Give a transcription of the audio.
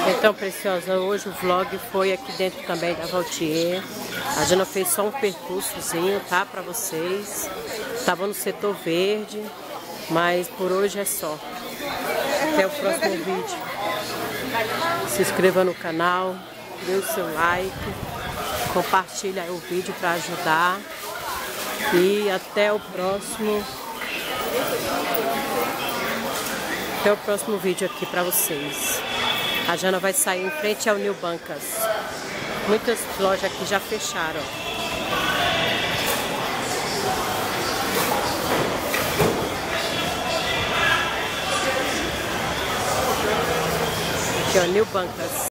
Então, preciosa, hoje o vlog foi aqui dentro também da Valtier. A Jana fez só um percursozinho, tá? Pra vocês. Tava no setor verde, mas por hoje é só. Até o próximo vídeo. Se inscreva no canal, dê o seu like, compartilha o vídeo para ajudar. E até o próximo vídeo aqui para vocês. A Jana vai sair em frente ao New Bancas. Muitas lojas aqui já fecharam. Aqui, ó, New Bancas.